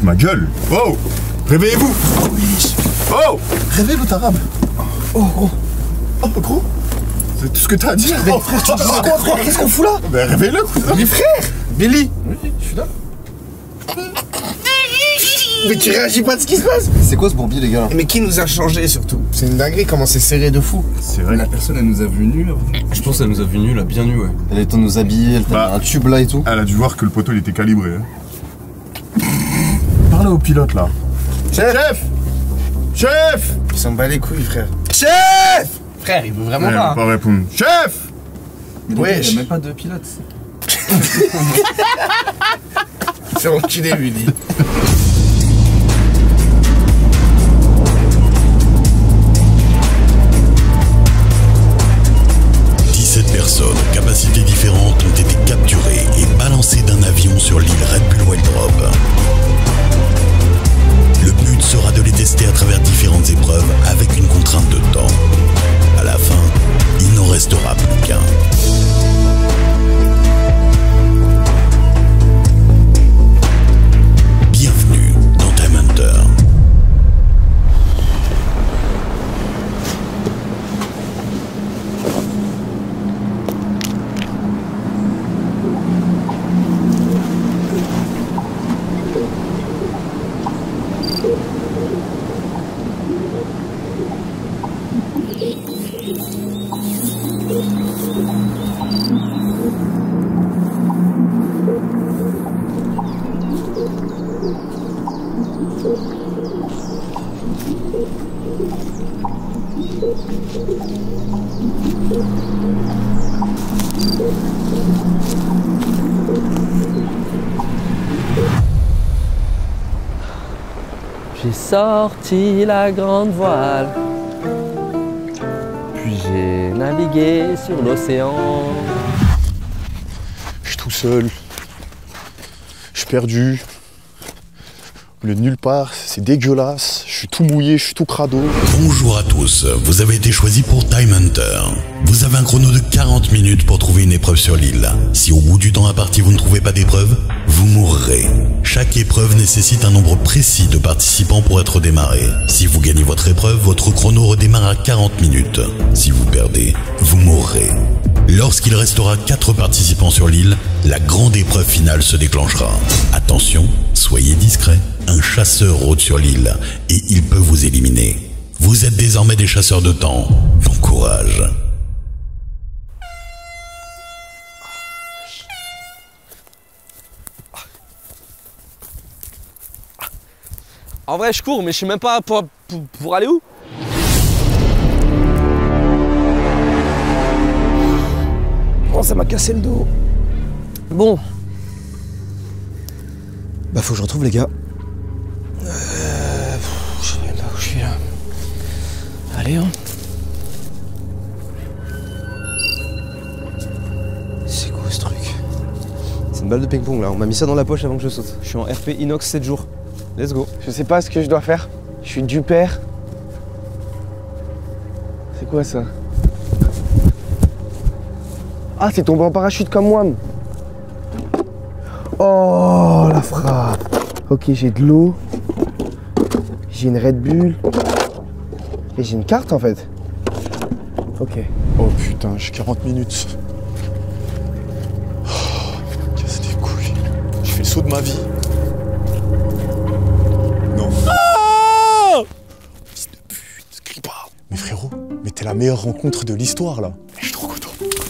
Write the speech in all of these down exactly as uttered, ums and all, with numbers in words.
de ma gueule. Oh, réveillez-vous. Oh, réveille-vous, Tarab. Oh, gros. Oh, gros. C'est tout ce que t'as à dire. Mais oh, frère, tu dis quoi, frère? Qu'est-ce qu'on fout là? Ben, réveille-le, cousin. Mais frère, Billy. Oui, je suis là. Mais tu réagis pas de ce qui se passe? C'est quoi ce bourbier, les gars? Mais qui nous a changé surtout? C'est une dinguerie, comment c'est serré de fou. C'est vrai. La personne, elle nous a vu nus là. Je pense qu'elle nous a vu nus là, bien nus, ouais. Elle est en nous habiller, elle t'a Bah. un tube là et tout. Elle a dû voir que le poteau il était calibré. Hein. Parlez au pilote là. Chef. Chef. Il s'en bat les couilles, frère. Chef. Frère, il veut vraiment Elle pas. va pas répondre. Chef. Mais Wesh. il y a même pas de pilote. C'est enculé, Billy. dix-sept personnes, capacités différentes, ont été capturées et balancées d'un avion sur l'île Red Bull Wild Drop. Le but sera de les tester à travers différentes épreuves avec une contrainte de temps. À la fin, il n'en restera plus qu'un. Bienvenue dans Time Hunter. J'ai sorti la grande voile, puis j'ai navigué sur l'océan. Je suis tout seul, je suis perdu, au milieu de nulle part, c'est dégueulasse, je suis tout mouillé, je suis tout crado. Bonjour à tous, vous avez été choisis pour Time Hunter. Vous avez un chrono de quarante minutes pour trouver une épreuve sur l'île. Si au bout du temps imparti vous ne trouvez pas d'épreuve, vous mourrez. Chaque épreuve nécessite un nombre précis de participants pour être démarré. Si vous gagnez votre épreuve, votre chrono redémarre à quarante minutes. Si vous perdez, vous mourrez. Lorsqu'il restera quatre participants sur l'île, la grande épreuve finale se déclenchera. Attention, soyez discrets. Un chasseur rôde sur l'île et il peut vous éliminer. Vous êtes désormais des chasseurs de temps. Bon courage. En vrai, je cours, mais je sais même pas pour, pour, pour aller où. Oh, ça m'a cassé le dos. Bon, Bah faut que je retrouve les gars. Euh, pff, je sais même pas où je suis là. Allez, hein. C'est quoi ce truc? C'est une balle de ping-pong là, on m'a mis ça dans la poche avant que je saute. je suis en R P inox sept jours. Let's go. Je sais pas ce que je dois faire. Je suis du père. C'est quoi ça? Ah, c'est tombé en parachute comme moi. Oh, la frappe. Ok, j'ai de l'eau. J'ai une Red Bull. Et j'ai une carte en fait. Ok. Oh putain, j'ai quarante minutes. Oh, casse les couilles. Je fais le saut de ma vie. Non. Ah fils de pute, crie pas. Mais frérot, mais t'es la meilleure rencontre de l'histoire là. Je suis trop content.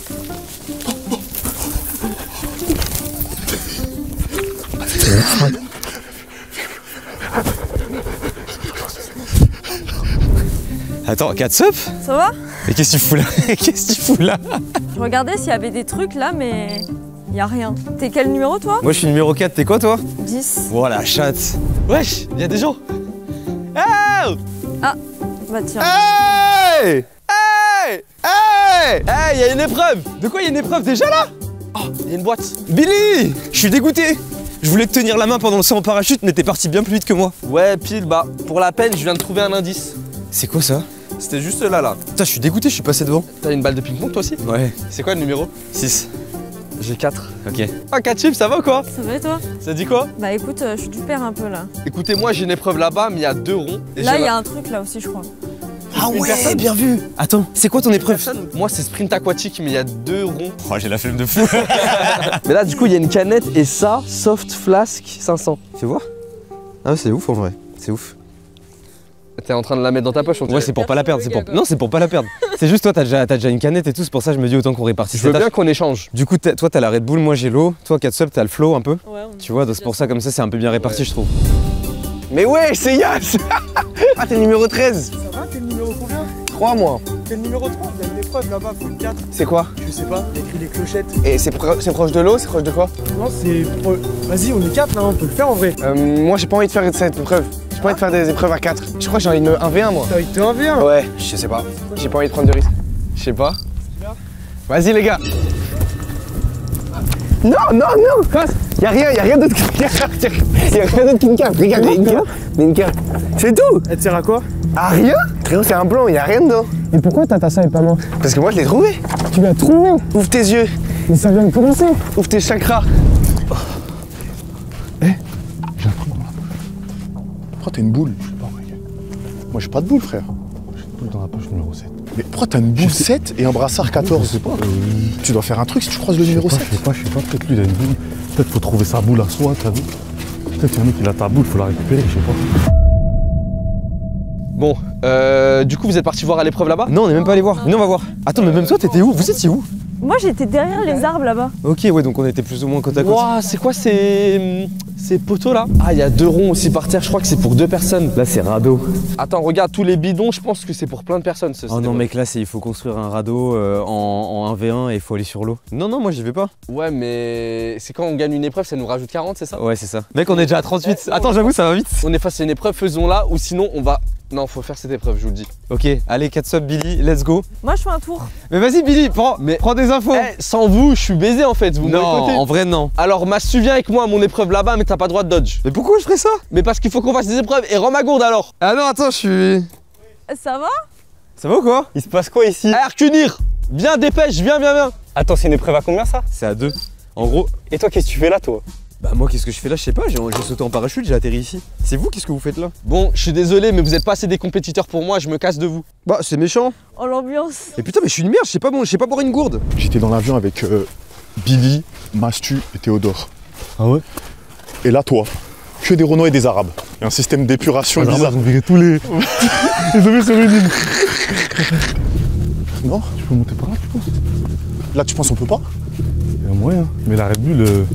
Attends, Catsup? Ça va? Mais qu'est-ce que tu fous là? Qu'est-ce que tu fous là? Je regardais s'il y avait des trucs là, mais y a rien. T'es quel numéro toi? Moi je suis numéro quatre, t'es quoi toi? dix. Voilà, chatte. Wesh, y'a des gens. Oh! Ah, bah tiens. Hey! Hey! Hey! Hey, y'a une épreuve! De quoi y'a une épreuve déjà là? Oh, y'a une boîte. Billy! Je suis dégoûté! Je voulais te tenir la main pendant le saut en parachute, mais t'es parti bien plus vite que moi. Ouais, pile, bah, pour la peine, je viens de trouver un indice. C'est quoi ça? C'était juste là, là. Putain, je suis dégoûté, je suis passé devant. T'as une balle de ping-pong toi aussi? Ouais. C'est quoi le numéro? six. J'ai quatre. Ok. Ah, quatre chips, ça va ou quoi? Ça va et toi? Ça dit quoi? Bah écoute, euh, je te perds un peu là. Écoutez, moi j'ai une épreuve là-bas, mais il y a deux ronds. Et Là, j'ai il y la- a un truc là aussi, je crois. Ah Une ouais, personne bien vu. Attends, c'est quoi ton épreuve? Moi c'est sprint aquatique, mais il y a deux ronds. Oh, j'ai la flemme de fou. Mais là, du coup, il y a une canette et ça, soft flask cinq cents. Fais voir. Ah, c'est ouf en vrai. C'est ouf. T'es en train de la mettre dans ta poche, on Ouais, c'est pour pas la perdre. C'est pour... Non, c'est pour pas la perdre. C'est juste toi, t'as déjà, t'as déjà une canette et tout. C'est pour ça que je me dis autant qu'on répartisse. Je veux les bien tâches. qu'on échange. Du coup, t'as- toi, t'as la Red Bull, moi j'ai l'eau. Toi, Catsup, t'as le flow un peu. Ouais, on... Tu vois, donc c'est pour ça, comme ça, c'est un peu bien réparti, je trouve. Mais ouais, c'est Yass. Ah, t'es numéro treize. Ça va, t'es le numéro combien? trois moi. T'es le numéro trois, il y a une épreuve là-bas, faut le quatre. C'est quoi? Je sais pas, il y a écrit les clochettes. Et c'est pro- c'est proche de l'eau, c'est proche de quoi? Non, c'est. pro- Vas-y, on est quatre là, on peut le faire en vrai. Euh, moi j'ai pas envie de faire cette épreuve. J'ai pas envie de faire des épreuves à quatre. Je crois que j'ai envie de me un v un moi. T'as été un v un. Ouais, je sais pas. J'ai pas envie de prendre de risques. Je sais pas. Vas-y les gars. Non, non, non. Quoi? Y'a rien, y'a rien d'autre qu'une carte. Y'a rien d'autre qu'une carte. Regarde, y'a une carte. Y'a une carte. C'est tout. Elle te sert à quoi? Ah rien? Frérot, c'est un blanc, y'a rien dedans. Et pourquoi t'as ça et pas moi? Parce que moi je l'ai trouvé. Tu l'as trouvé. Ouvre tes yeux. Mais ça vient de commencer. Ouvre tes chakras. Pourquoi t'as une boule? Je sais pas, regarde. Moi j'ai pas de boule, frère. J'ai une boule dans la poche numéro sept. Mais pourquoi t'as une boule sept et un brassard quatorze? Je sais pas. Euh, Tu dois faire un truc si tu croises le je sais numéro pas, sept. je sais pas, je sais pas. Peut-être lui il a une boule. Peut-être faut trouver sa boule à soi, t'as vu? Peut-être qu'il y en a qui a ta boule, faut la récupérer, je sais pas. Bon, euh, du coup, vous êtes parti voir à l'épreuve là-bas? Non, on est même pas allé voir. Non, on va voir. Attends, mais même toi, t'étais où? Vous étiez où? Moi, j'étais derrière les arbres là-bas. Ok, ouais, donc on était plus ou moins côte à côte. Ouah, c'est quoi ces... ces poteaux là? Ah, il y a deux ronds aussi par terre, je crois que c'est pour deux personnes. Là, c'est radeau. Attends, regarde tous les bidons, je pense que c'est pour plein de personnes. Ce, Oh non, mec, là, c'est il faut construire un radeau euh, en, en un v un et il faut aller sur l'eau. Non, non, moi, j'y vais pas. Ouais, mais c'est quand on gagne une épreuve, ça nous rajoute quarante, c'est ça? Ouais, c'est ça. Mec, on est déjà à trente-huit. Attends, j'avoue, ça va vite. On est face à une épreuve, faisons-la, ou sinon on va... Non, faut faire cette épreuve, je vous le dis. Ok, allez, Catsup, Billy, let's go. Moi, je fais un tour. Mais vas-y, Billy, prends, Mais- prends des infos. Eh, sans vous, je suis baisé en fait, vous me non, boycottez. en vrai, non. Alors, Mas, tu viens avec moi à mon épreuve là-bas, mais t'as pas droit de dodge. Mais pourquoi je ferais ça? Mais parce qu'il faut qu'on fasse des épreuves, et rends ma gourde alors. Ah non, attends, je suis... Ça va? Ça va ou quoi? Il se passe quoi ici? Eh, Arcunir, viens, dépêche, viens, viens, viens. Attends, c'est une épreuve à combien ça? C'est à deux. En gros, Et toi, qu'est-ce que tu fais là, toi? bah moi, qu'est-ce que je fais là? Je sais pas, j'ai j'ai sauté en parachute, j'ai atterri ici. C'est vous, qu'est-ce que vous faites là? Bon, je suis désolé, mais vous êtes pas assez des compétiteurs pour moi, je me casse de vous. Bah, c'est méchant. Oh, l'ambiance. Et putain, mais je suis une merde, je sais pas, bon, je sais pas boire une gourde. J'étais dans l'avion avec euh, Billy, Mastu et Théodore. Ah ouais? Et là, toi, que des Renault et des Arabes. Il y a un système d'épuration Ah, bizarre. ils ont viré tous les. Ils ont mis sur une île. Non? Tu peux monter par là, tu penses? Là, tu penses on peut pas? Il y a moyen. Mais la Red Bull. Euh...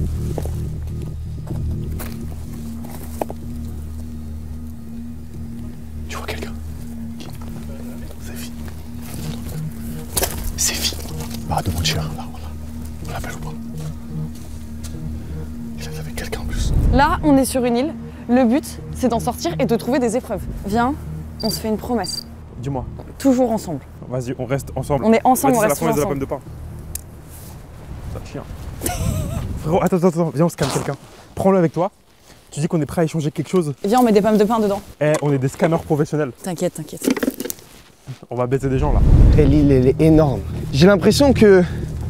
Tu vois quelqu'un? C'est fini. C'est fini. Arrête de mentir. Là, voilà. On l'appelle ou pas? Il est avec quelqu'un en plus. Là, on est sur une île. Le but, c'est d'en sortir et de trouver des épreuves. Viens, on se fait une promesse. Dis-moi, Toujours ensemble. vas-y, on reste ensemble. On est ensemble, on Vas-y, c'est la reste promesse de la ensemble. pomme de pain. Sale chien. Frérot, attends, attends, attends, viens, on scanne quelqu'un. Prends-le avec toi. Tu dis qu'on est prêt à échanger quelque chose. Viens, on met des pommes de pain dedans. Eh, on est des scanners professionnels. T'inquiète, t'inquiète. On va baiser des gens là. Et l'île, elle est énorme. J'ai l'impression que.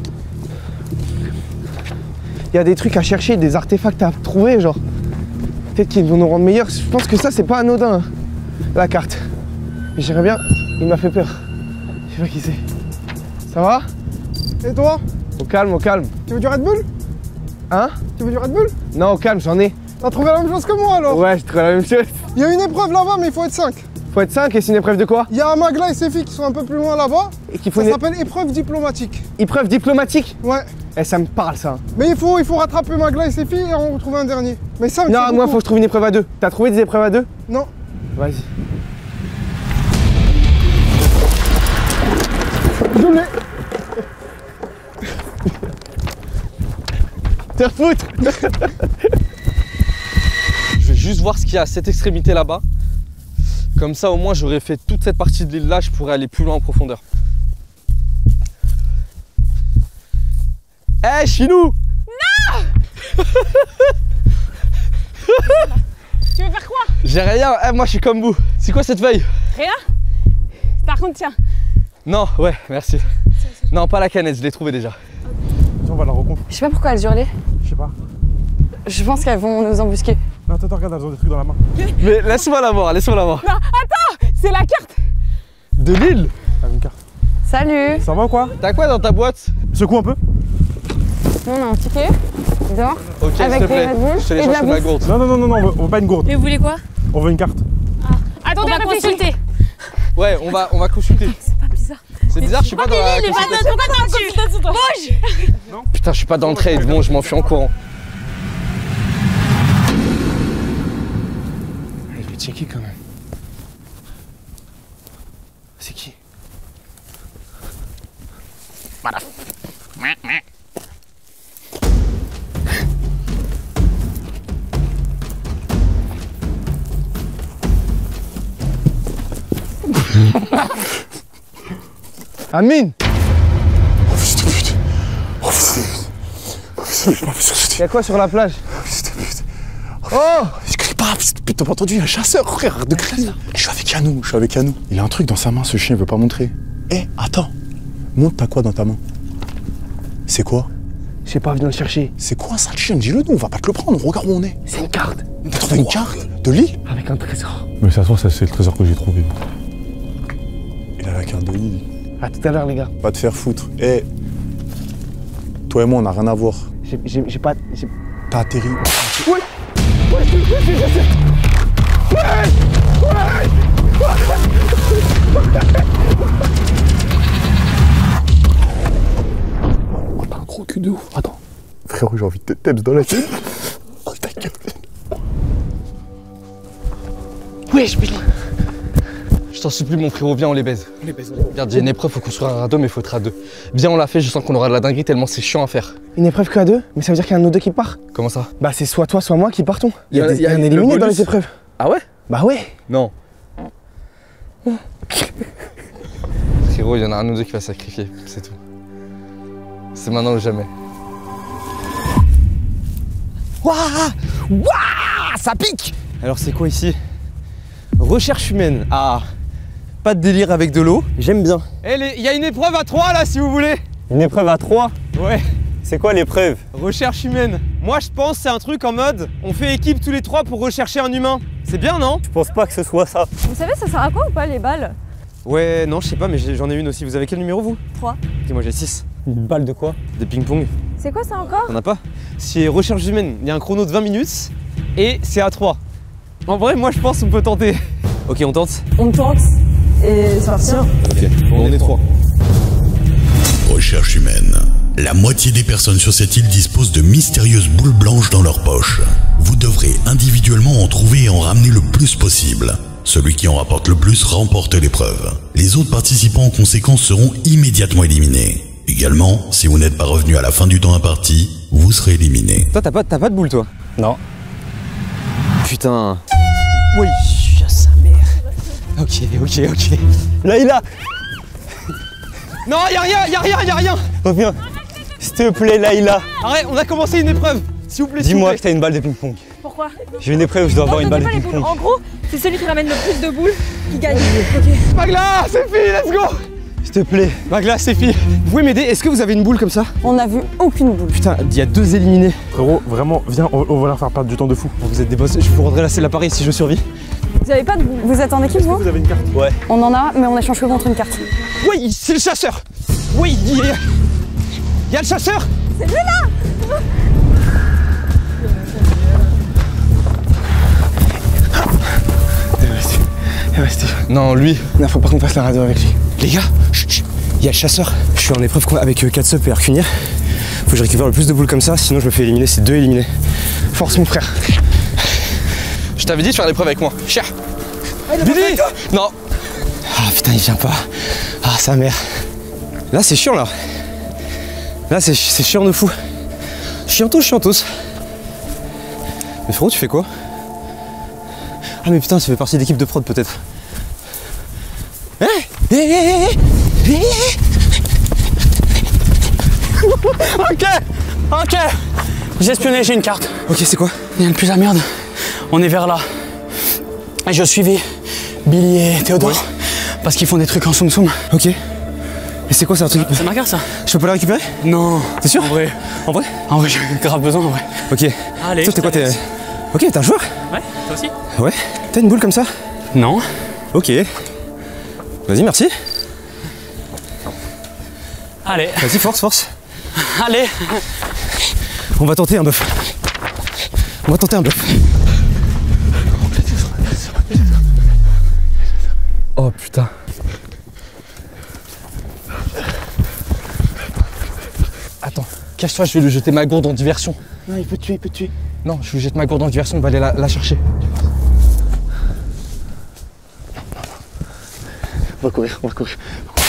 Il y a des trucs à chercher, des artefacts à trouver, genre. Peut-être qu'ils vont nous rendre meilleurs. Je pense que ça, c'est pas anodin, hein, la carte. Mais j'aimerais bien. Il m'a fait peur. Je sais pas qui c'est. Ça va? Et toi? Au calme, au calme. Tu veux du Red Bull? Hein? Tu veux du Red Bull? Non, au calme, j'en ai. T'as trouvé la même chose que moi alors? Ouais, je trouve la même chose. Il y a une épreuve là-bas, mais il faut être cinq. Faut être cinq et c'est une épreuve de quoi? Il y a Amagla et Sefi qui sont un peu plus loin là-bas. Et qu'il faut Ça une s'appelle épreuve diplomatique. épreuve diplomatique? Ouais. Eh, ça me parle, ça. Mais il faut, il faut rattraper Magla et Sefi et en retrouver un dernier. Mais cinq, Non, c'est moi, beaucoup. faut que je trouve une épreuve à deux. T'as trouvé des épreuves à deux? Non. Vas-y. Je l'ai. Te foutre. Je vais juste voir ce qu'il y a à cette extrémité là-bas. Comme ça, au moins, j'aurais fait toute cette partie de l'île là, je pourrais aller plus loin en profondeur. Eh, hey, Chinou! Non. Tu veux faire quoi? J'ai rien, eh, moi je suis comme vous. C'est quoi cette feuille? Rien? Par contre, tiens. Non, ouais, merci. Non, pas la canette, je l'ai trouvée déjà. on va la rencontrer. Je sais pas pourquoi elles hurlaient. Je sais pas. Je pense qu'elles vont nous embusquer. Non, attends, attends, regarde, elles ont des trucs dans la main. Mais laisse-moi la voir, laisse-moi la voir. Non, attends, c'est la carte. De Lille. Ah, une carte. Salut. Ça va ou quoi? T'as quoi dans ta boîte? Secoue un peu. Nous, on a un ticket. Dehors. Ok, s'il avec te plaît. des Red Bull Je te et les de la cherche de ma bouffe. gourde. Non, non, non, non, non, on veut, on veut pas une gourde. Mais vous voulez quoi? On veut une carte. Attendez, on va consulter. Ouais, on va, on va consulter. C'est pas bizarre. C'est bizarre, je suis pas dans la Lille, consultation. pourquoi t'es en consultation? Bouge. Putain, je suis pas dans le trade. Bon, je m'en fuis en courant. Je vais checker quand même. C'est qui? Amine! Oh fils de pute! Oh fils de pute! Oh fils de pute! Y'a quoi sur la plage? Oh fils de pute! Oh! Je crie pas, fils de pute, t'as pas entendu? Il y a un chasseur, frère, de classe! Je suis avec Yanou, je suis avec Yanou. Il a un truc dans sa main, ce chien, il veut pas montrer. Eh, attends! Montre, t'as quoi dans ta main? C'est quoi? Je sais pas, viens le chercher. C'est quoi ça, le chien? Dis-le nous, on va pas te le prendre, regarde où on est. C'est une carte. T'as trouvé une carte? De Lille? Avec un trésor. Mais ça se voit, ça c'est le trésor que j'ai trouvé. Il a la carte de Lille. À tout à l'heure, les gars. Va te faire foutre. Eh, toi et moi, on n'a rien à voir. J'ai j'ai- j'ai pas. j'ai- T'as atterri. Ouais! Ouais, je te le dis, Oh, t'as un gros cul de ouf. Attends. Frérot, j'ai envie de te taper dans la tête. Oh, ta gueule. Wesh, Billy. Je t'en supplie, mon frérot, viens, on les baise. On les baise, Regarde, j'ai une épreuve, faut construire un radeau, mais faut être à deux. Viens, on l'a fait, je sens qu'on aura de la dinguerie tellement c'est chiant à faire. Une épreuve que à deux? Mais ça veut dire qu'il y a un de nous deux qui part? Comment ça? Bah, c'est soit toi, soit moi qui partons. Il y a, Il y a- des- il y a un le éliminé dans bonus. les épreuves. Ah ouais? Bah ouais. Non. Frérot, il y en a un ou deux qui va sacrifier, c'est tout. C'est maintenant ou jamais. Waouh! Waouh! Ça pique! Alors c'est quoi ici? Recherche humaine. Ah, pas de délire avec de l'eau. J'aime bien. Eh, il y a une épreuve à trois là si vous voulez. Une épreuve à trois? Ouais. C'est quoi l'épreuve? Recherche humaine. Moi je pense c'est un truc en mode on fait équipe tous les trois pour rechercher un humain. C'est bien non? Je pense pas que ce soit ça. Vous savez, ça sert à quoi ou pas les balles? Ouais, non, je sais pas, mais j'ai- j'en ai une aussi. Vous avez quel numéro vous? Trois. Ok, moi j'ai six. Une balle de quoi? Des ping-pong. C'est quoi ça encore? T'en as pas? C'est recherche humaine. Il y a un chrono de vingt minutes et c'est à trois. En vrai, moi je pense qu'on peut tenter. Ok, on tente? On tente et sortir. Ok, bon, on est trois. Recherche humaine. La moitié des personnes sur cette île disposent de mystérieuses boules blanches dans leur poche. Vous devrez individuellement en trouver et en ramener le plus possible. Celui qui en rapporte le plus remporte l'épreuve. Les autres participants en conséquence seront immédiatement éliminés. Également, si vous n'êtes pas revenu à la fin du temps imparti, vous serez éliminé. Toi, t'as pas, t'as pas de boule, toi? Non. Putain. Oui, sa mère. Ok, ok, ok. Là, il a. Non, y'a rien, y'a rien, y'a rien. Reviens. S'il te plaît, Laïla. Arrête, on a commencé une épreuve. S'il vous plaît, s'il vous Dis-moi plaît. que t'as une balle de ping-pong. Pourquoi? J'ai une épreuve, je dois avoir Non, une balle de donnez pas les ping-pong. boules. En gros, c'est celui qui ramène le plus de boules qui gagne. Ok. Magla, c'est fini, let's go. S'il te plaît. Magla, c'est fini. Vous pouvez m'aider? Est-ce que vous avez une boule comme ça? On n'a vu aucune boule. Putain, il y a deux éliminés. Frérot, vraiment, viens, on, on va leur faire perdre du temps de fou. Vous êtes des boss, je vous rendrai là l'appareil si je survis. Vous avez pas de boule. Vous êtes en équipe, vous? Vous avez une carte? Ouais. On en a, mais on échange que contre une carte. Oui, c'est le chasseur. Oui, il y a, il y a le chasseur. C'est lui là. Non, lui. Non, faut pas qu'on fasse la radio avec lui. Les gars, chut, chut, il y a le chasseur. Je suis en épreuve avec euh, Catsup et Arcunir. Faut que je récupère le plus de boules comme ça, sinon je me fais éliminer. C'est deux éliminés. Force mon frère. Je t'avais dit de faire l'épreuve avec moi. Cher. Billy. Non. Ah putain, il vient pas. Ah, sa mère. Là, c'est chiant là. Là, c'est c'est chiant de fou. Chiantos, chiantos. Mais frérot, tu fais quoi? Ah mais putain, ça fait partie d'équipe de prod peut-être. Hé hé hé hé hé. Ok, ok. J'ai espionné, j'ai une carte. Ok, c'est quoi? Il y a une plus la merde. On est vers là. Et je suivais Billy et Théodore. Ouais. Parce qu'ils font des trucs en soum soum. Ok. Et c'est quoi ça, un truc? C'est ma carte ça. Je peux pas la récupérer? Non. T'es sûr? En vrai. En vrai? En vrai, j'ai grave besoin en vrai. Ok. Allez. Toi, t'es quoi? T'es. Ok, t'es un joueur? Ouais, toi aussi? Ouais. T'as une boule comme ça? Non. Ok. Vas-y, merci. Allez. Vas-y, force, force. Allez. On va tenter un bœuf. On va tenter un bœuf. Oh putain. Attends, cache-toi, je vais lui jeter ma gourde en diversion. Non, il peut te tuer, il peut te tuer. Non, je lui jette ma gourde en diversion, on va aller la, la chercher. On va courir, on va courir.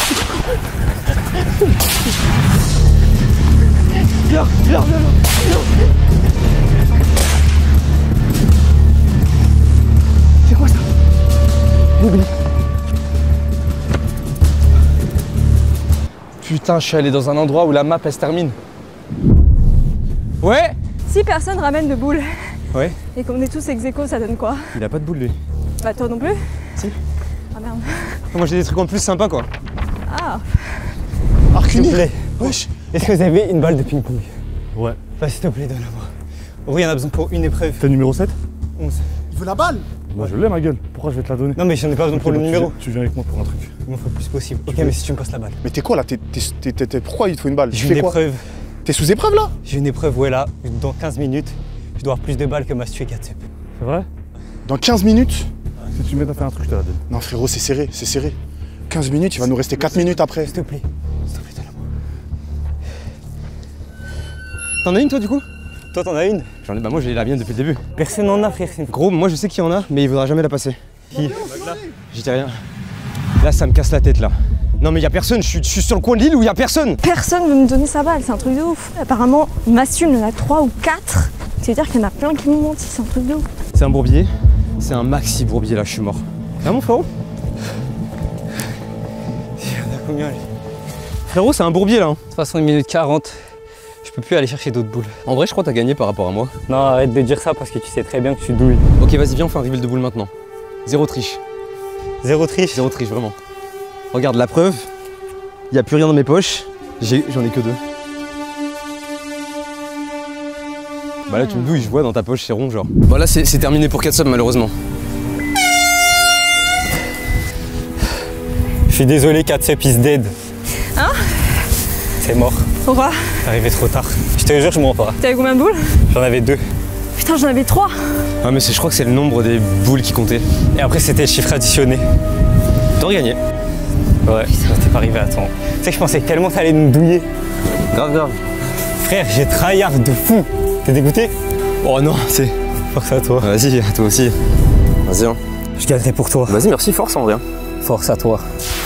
Viens, viens, viens, viens. C'est quoi ça? Oublie. Putain, je suis allé dans un endroit où la map elle se termine. Ouais. Si personne ramène de boules Ouais. et qu'on est tous ex aequo, ça donne quoi? Il a pas de boule lui. Bah toi non plus? Si. Ah merde. Moi j'ai des trucs en plus sympas quoi. Ah. S'il te plaît. Wesh. Est-ce que vous avez une balle de ping-pong? Ouais. Bah s'il te plaît, donne-la-moi. Oui, on a besoin pour une épreuve. T'es numéro sept? onze. Il veut la balle? Moi je l'ai ma gueule. Pourquoi je vais te la donner? Non mais j'en ai pas besoin Ok, pour le bah, tu numéro. viens- Tu viens avec moi pour un truc. Il m'en faut le plus possible. Ok, mais si tu me passes la balle. Mais t'es quoi là? T'es, t'es, t'es, t'es- pourquoi il te faut une balle? Tu J'ai fais une quoi? épreuve. T'es sous épreuve là? J'ai une épreuve, ouais là. Dans quinze minutes, je dois avoir plus de balles que Mastu et Katsep. C'est vrai? Dans quinze minutes? Si tu m'aides à faire un truc, je te la donne. Non frérot, c'est serré, c'est serré. quinze minutes, il va nous rester quatre minutes après. S'il te plaît. S'il te plaît, donne-la-moi. T'en as une toi du coup? Toi, t'en as une? J'en ai. Bah moi j'ai la mienne depuis le début. Personne n'en a, frère. Gros, moi je sais qu'il y en a, mais il voudra jamais la passer. Qui? J'y dis rien. Là ça me casse la tête là. Non mais y a personne, je suis, je suis sur le coin de l'île où y a personne. Personne veut me donner sa balle, c'est un truc de ouf. Apparemment, Mastu il en a trois ou quatre. C'est-à-dire qu'il y en a plein qui m'ont menti, c'est un truc de ouf. C'est un bourbier. C'est un maxi bourbier là, je suis mort. Ah mon frérot? Il y en a combien lui? Frérot, c'est un bourbier là. Hein. De toute façon, une minute quarante. Je peux plus aller chercher d'autres boules. En vrai, je crois que t'as gagné par rapport à moi. Non, arrête de dire ça parce que tu sais très bien que tu douilles. Ok, vas-y, viens, on fait un reveal de boules maintenant. Zéro triche. Zéro triche? Zéro triche, vraiment. Regarde la preuve. Il n'y a plus rien dans mes poches. J'ai- J'en ai que deux. Bah là, tu me douilles, je vois dans ta poche, c'est rond, genre. Bon, là, c'est c'est terminé pour Katsep, malheureusement. Je suis désolé, Katsep is dead. Hein? C'est mort. Pourquoi? C'est arrivé trop tard. Je te jure, je mens pas. T'avais combien de boules? J'en avais deux. Putain, j'en avais trois. Ah, mais c'est- je crois que c'est le nombre des boules qui comptait. Et après, c'était le chiffre additionné. T'aurais gagné. Ouais, ça t'est pas arrivé à temps. Tu sais que je pensais tellement que t'allais nous douiller. Grave, grave. Frère, j'ai tryhard de fou. T'es dégoûté? Oh non, c'est. Force à toi. Vas-y, à toi aussi. Vas-y, hein. Je gagnerai pour toi. Vas-y, merci, force en vrai. Force à toi.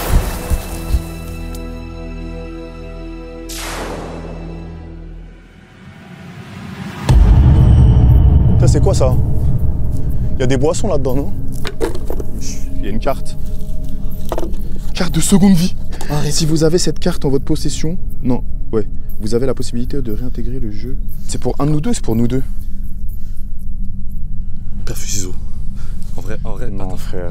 Ça c'est quoi ça? Il y a des boissons là-dedans, non? Il y a une carte. Carte de seconde vie. Et si vous avez cette carte en votre possession, non, ouais, vous avez la possibilité de réintégrer le jeu. C'est pour un de nous deux, c'est pour nous deux. Père Fusizo. En vrai, en vrai, non attends. frère.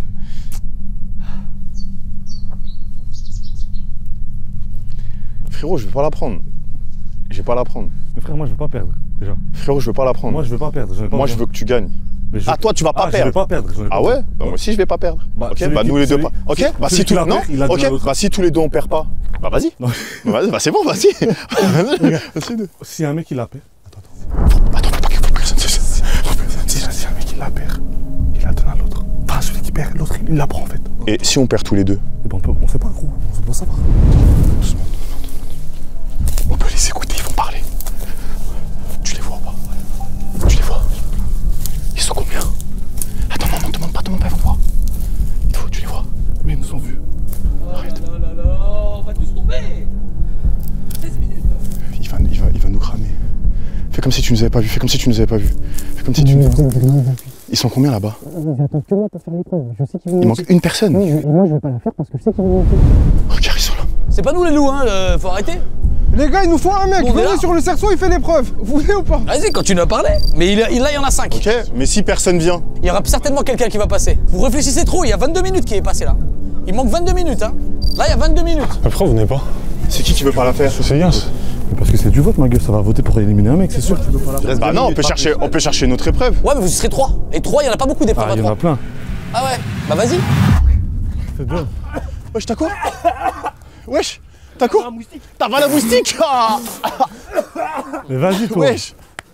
Frérot, je vais pas la prendre. Je vais pas la prendre. Mais frère, moi je veux pas perdre, déjà. Frérot, je veux pas la prendre. Moi je veux pas perdre. j'en ai pas Moi, je besoin. veux que tu gagnes. Mais je- Ah, toi, tu vas pas Ah, perdre. Je veux pas perdre. j'en ai pas Ah ouais? besoin. Bah, moi aussi, je vais pas perdre. Bah, ok, celui bah qui- nous les deux celui- pas. Ok, celui- bah celui si qui tous la non, perd, il a ok, donné à l'autre. bah si tous les deux on perd pas, bah vas-y. Bah, vas-y, bah c'est bon, vas-y. Vas-y, deux. Si un mec il la perd. Attends, attends. Attends, faut pas qu'il faut personne se sache. Déjà, si un mec il la perd, il la donne à l'autre. Enfin, celui qui perd, l'autre il la prend en fait. Et si on perd tous les deux? Et ben on peut, on sait pas gros, on doit savoir. Doucement. On peut les écouter, ils vont parler. Tu les vois ou pas? Tu les vois? Ils sont combien? Attends, non, non, demande pas, demande pas, ils vont voir. Il faut, tu les vois? Mais ils nous ont vus. Arrête. Oh là là là, on va tous tomber. seize minutes. Il va, il va, il va nous cramer. Fais comme si tu nous avais pas vus, fais comme si tu nous avais pas vus. Fais comme si tu nous... Ils sont combien là-bas? J'attends que moi pour faire l'épreuve. Je sais qu'ils vont Il manque une personne. Oui, je- et moi je vais pas la faire parce que je sais qu'ils vont monter. Regarde, ils sont là. C'est pas nous les loups, hein, euh, faut arrêter. Les gars, il nous faut un mec. Bon, on est Venez là. sur le cerceau, il fait l'épreuve. Vous venez ou pas? Vas-y, quand tu nous as parlé. Mais il, il- là, il y en a cinq. Ok, mais si personne vient? Il y aura certainement quelqu'un qui va passer. Vous réfléchissez trop, il y a vingt-deux minutes qui est passé là. Il manque vingt-deux minutes, hein. Là, il y a vingt-deux minutes. Mais pourquoi vous venez pas? C'est qui qui veut pas la faire? C'est Yas. Parce que c'est du vote, ma gueule, ça va voter pour éliminer un mec, c'est sûr. Bah non, on peut chercher, on peut chercher une autre épreuve. Ouais, mais vous serez trois. Et trois, il y en a pas beaucoup d'épreuves Ah, à il y en trois. a plein. Ah ouais, bah vas-y. C'est bien. Wesh, t'as quoi? Wesh, t'as quoi? T'as mal à moustique? Ah. Mais vas-y, toi. Wesh.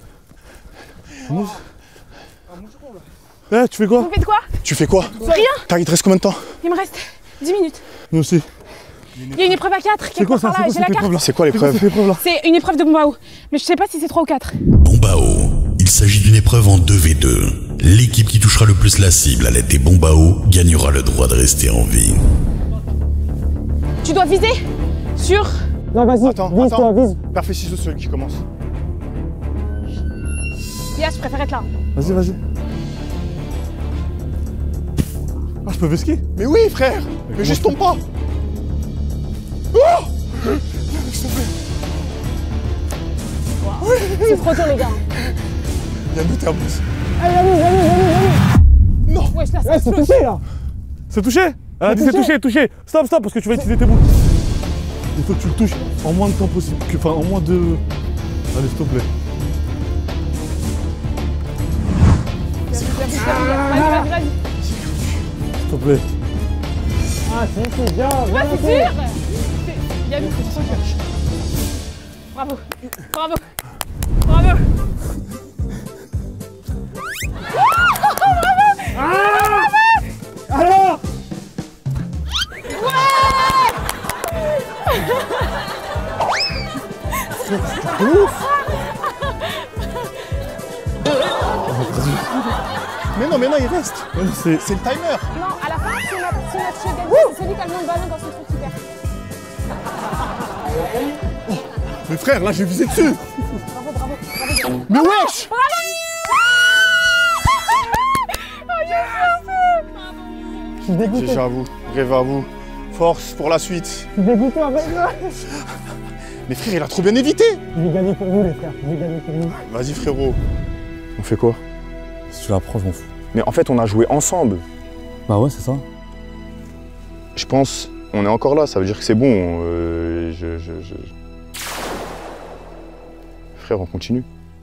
Eh, tu fais quoi? Vous faites quoi? Tu fais quoi? Rien. T'as, il te reste combien de temps? Il me reste dix minutes. Nous aussi. Il y a une épreuve à quatre qui C'est est quoi par ça? là, C'est j'ai quoi la cette carte. épreuve-là? C'est quoi l'épreuve? cette épreuve-là? C'est une épreuve de Bombao. Mais je sais pas si c'est trois ou quatre. Bombao. Il s'agit d'une épreuve en deux v deux. L'équipe qui touchera le plus la cible à l'aide des bombes à eau gagnera le droit de rester en vie. Tu dois viser sur... Non, vas-y, Attends, vise attends. toi, vise. Père, fais ciseaux, celui qui commence. Yas, je préfère être là. Vas-y, vas-y. Ah, je peux vesquer? Mais oui, frère. Mais, mais juste tombe pas. Oh, C'est trop tôt, les gars. il y a un but à bout. Allez, allez, allez, allez, allez. Non. Wesh, là, Ouais, ça c'est explose. touché, là. C'est touché? Elle a dit c'est touché, touché. Stop, stop, parce que tu vas utiliser tes boules. Il faut que tu le touches en moins de temps possible. que- Enfin, en moins de... Allez, s'il te plaît. Vas-y, vas-y, vas-y. S'il te plaît. Ah, c'est c'est bien, Ouais, bien c'est fait. sûr. Yannou, c'est son cœur. Bravo. Bravo. Bravo. Alors Mais non, mais non, il reste. C'est C'est le timer. Non, à la fin, si notre si notre chien gagne, c'est celui qui a le moins de ballons dans son truc qui perd. Mais frère, là, j'ai visé dessus. Bravo, bravo, bravo. Mais wesh. Je suis dégoûté. J'avoue, rêve à vous. Force pour la suite. Je suis dégoûté avec moi. Mais frère, il a trop bien évité. Je vais gagner pour vous, les frères. Je vais gagner pour vous. Vas-y, frérot. On fait quoi? Si tu l'approches, je m'en fous. Mais en fait, on a joué ensemble. Bah ouais, c'est ça. Je pense, on est encore là, ça veut dire que c'est bon. Euh, je, je, je... Frère, on continue.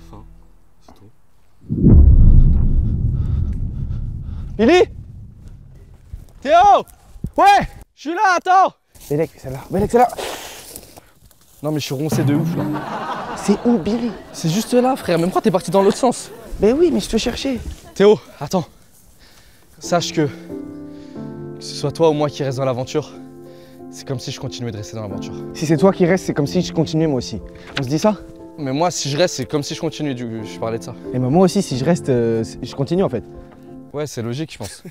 Billy Théo Ouais. Je suis là, attends. Bélec, celle-là. Bélec, celle-là. Non mais je suis roncé de ouf là. C'est où, Billy? C'est juste là, frère. Même pourquoi t'es parti dans l'autre sens? Ben oui, mais je te cherchais. Théo, attends. Sache que, que ce soit toi ou moi qui reste dans l'aventure, c'est comme si je continuais de rester dans l'aventure. Si c'est toi qui restes, c'est comme si je continuais moi aussi. On se dit ça? Mais moi, si je reste, c'est comme si je continuais. Du... Je parlais de ça. Et ben moi aussi, si je reste, euh, je continue en fait. Ouais, c'est logique, je pense.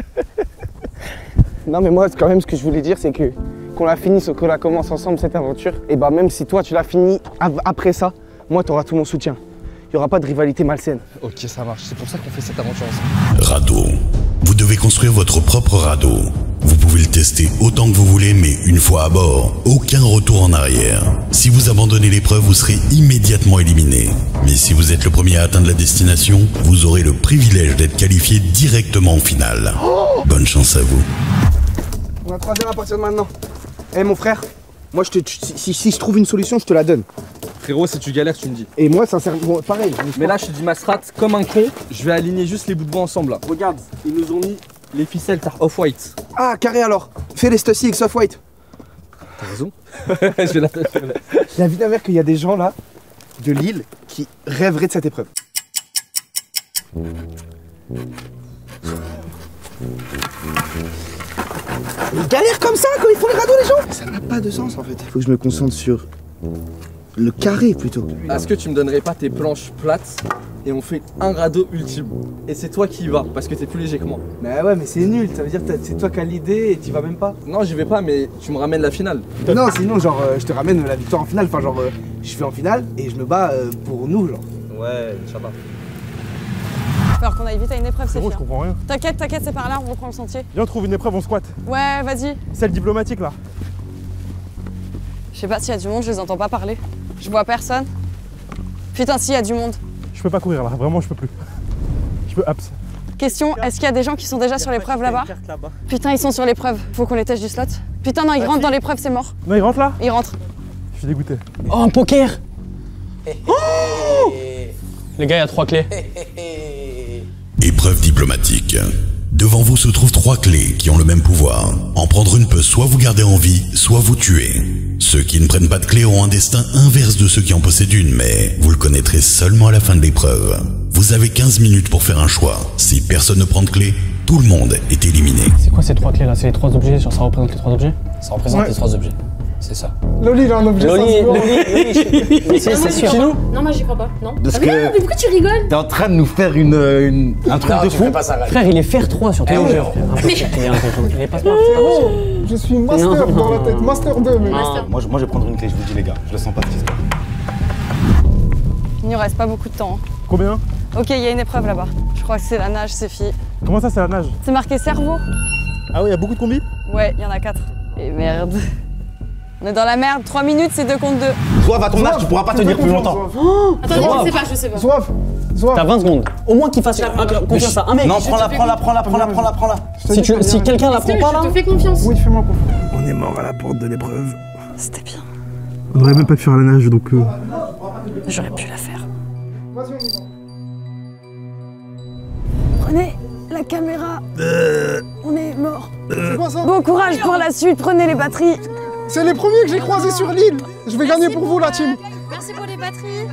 Non mais moi, quand même, ce que je voulais dire, c'est que qu'on la finisse ou qu'on la commence ensemble, cette aventure, et bah même si toi, tu l'as fini av- après ça, moi, t'auras tout mon soutien. Il n'y aura pas de rivalité malsaine. Ok, ça marche. C'est pour ça qu'on fait cette aventure ensemble. Radeau. Vous devez construire votre propre radeau. Vous pouvez le tester autant que vous voulez, mais une fois à bord, aucun retour en arrière. Si vous abandonnez l'épreuve, vous serez immédiatement éliminé. Mais si vous êtes le premier à atteindre la destination, vous aurez le privilège d'être qualifié directement en finale. Bonne chance à vous. On a troisième à partir de maintenant. Eh mon frère, moi je te, tu- si, si je trouve une solution, je te la donne. Frérot, si tu galères, tu me dis. Et moi, sincèrement, bon, pareil. Mais là, je te dis ma strat, comme un con, je vais aligner juste les bouts de bois ensemble là. Regarde, ils nous ont mis les ficelles tar off-white. Ah, carré alors. Fais les Stussy avec Soft-White. T'as raison. Je vais la faire. La vie d'avère qu'il y a des gens là, de Lille, qui rêveraient de cette épreuve. Ils galèrent comme ça quand ils font les radeaux, les gens. Ça n'a pas de sens en fait. Il faut que je me concentre sur le carré plutôt. Est-ce que tu me donnerais pas tes planches plates et on fait un radeau ultime? Et c'est toi qui y vas parce que t'es plus léger que moi. Mais ouais, mais c'est nul. Ça veut dire que c'est toi qui as l'idée et tu vas même pas. Non, j'y vais pas, mais tu me ramènes la finale. Non, sinon, genre, euh, je te ramène la victoire en finale. Enfin, genre, euh, je fais en finale et je me bats euh, pour nous, genre. Ouais, Inch'Allah. Alors qu'on aille vite à une épreuve, c'est Frérot, je sûr. comprends rien. T'inquiète, t'inquiète, c'est par là, on reprend le sentier. Viens, on trouve une épreuve, on squatte. Ouais, vas-y. Celle diplomatique là. Je sais pas s'il y a du monde, je les entends pas parler. Je vois personne. Putain, s'il y a du monde. Je peux pas courir là, vraiment, je peux plus. Je peux abs. Question, est-ce qu'il y a des gens qui sont déjà sur l'épreuve là-bas? Putain, ils sont sur l'épreuve. Faut qu'on les tèche du slot. Putain, non, il rentre dans l'épreuve, c'est mort. Non, il rentre là? Il rentre. Je suis dégoûté. Oh, un poker. Oh les gars, il y a trois clés. Épreuve diplomatique. Devant vous se trouvent trois clés qui ont le même pouvoir. En prendre une peut soit vous garder en vie, soit vous tuer. Ceux qui ne prennent pas de clé ont un destin inverse de ceux qui en possèdent une, mais vous le connaîtrez seulement à la fin de l'épreuve. Vous avez quinze minutes pour faire un choix. Si personne ne prend de clé, tout le monde est éliminé. C'est quoi ces trois clés là? C'est les trois objets, genre ça représente les trois objets? Ça représente Ouais. les trois objets. C'est ça. Loli, il a un objet. Loli, ça se voit. Loli, Loli, Mais c'est moi, j'y sûr. crois pas. Non, moi j'y crois pas. Non. Parce Ah, que- mais non, mais pourquoi tu rigoles? T'es en train de nous faire une, une un truc Non, de tu fou. fais pas ça, Ryan. Frère, il est faire trois sur tous les jeux. Il est pas smart, c'est pas possible. Je suis master dans la tête, master deux, mais. Master. Moi, je, moi, je vais prendre une clé, je vous dis les gars. Je le sens pas ce qui se passe. Il nous reste pas beaucoup de temps. hein. Combien? Ok, il y a une épreuve là-bas. Je crois que c'est la nage, c'est filles. Comment ça, c'est la nage? C'est marqué cerveau. Ah ouais, il y a beaucoup de combis? Ouais, il y en a quatre. Et merde. On est dans la merde. trois minutes, c'est deux contre deux. Soif à ton âge, tu pourras pas tenir plus longtemps. Attends, je sais pas, je sais pas. Soif, soif. T'as vingt secondes. Au moins qu'il fasse un- confiance à un mec. Non, prends-la, prends-la, prends-la, prends-la, prends-la, prends-la. Si, tu- si quelqu'un la prend pas là. Je te fais confiance. Oui, fais-moi confiance. On est mort à la porte de l'épreuve. C'était bien. On aurait même pas pu faire la nage donc. Euh... J'aurais pu la faire. Vas-y, on y va. Prenez la caméra. On est mort. C'est quoi ça? Bon courage pour la suite. Prenez les batteries. C'est les premiers que j'ai croisés sur l'île. Je vais gagner pour vous, la team. Merci pour les batteries.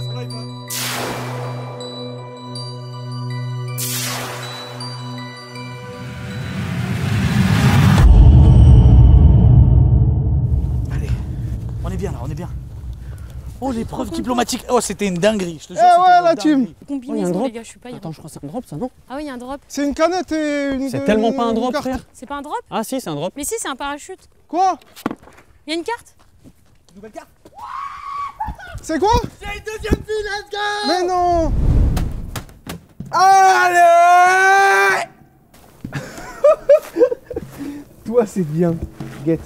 On est bien là, on est bien. Oh, l'épreuve diplomatique. Oh, c'était une dinguerie. Je te Eh jure, c'était ouais, une la dinguerie. team. Combinaison, drop. les gars, je suis pas. Attends, je crois que c'est un drop ça, non? Ah oui, il y a un drop. C'est une canette et une. C'est tellement pas un une drop, carte. frère. C'est pas un drop? Ah si, c'est un drop. Mais si, c'est un parachute. Quoi? Il y a une carte? Nouvelle carte. C'est quoi? C'est une deuxième fille, let's go. Mais non. Allez. Toi, c'est bien. Get.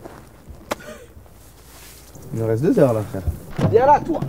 Il nous reste deux heures là, frère. Viens là, toi.